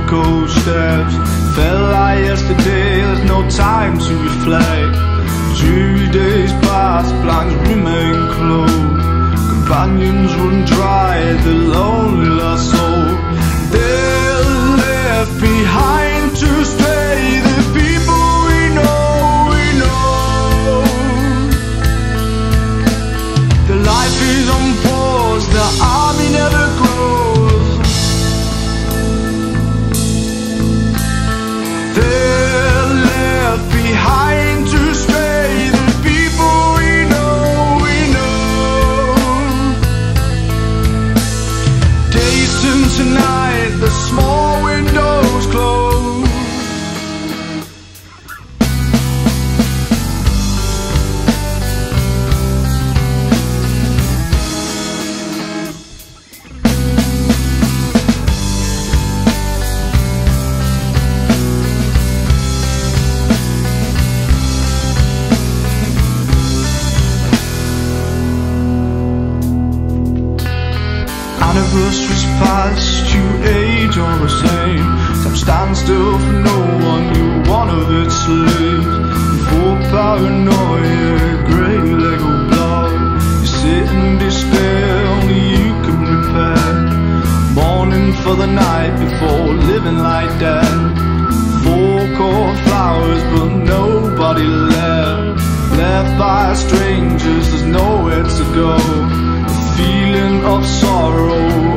cold steps. Felt like yesterday, there's no time to reflect. Dreary days pass, blinds remain closed. Companions run dry, the lonely lost soul. They're left behind to stay, the people we know, we know. The life is on pause, the army never grows. They're left behind to stay, the people we know, we know. Days turn to night, the small windows close. Anniversaries past, you age all the same. Time stands still for no one, you're one of its slaves. For paranoia, grey Lego block. You sit in despair, only you can repair. Mourning for the night before living like that. Four core flowers but nobody left. Left by strangers, there's nowhere to go. Feeling of sorrow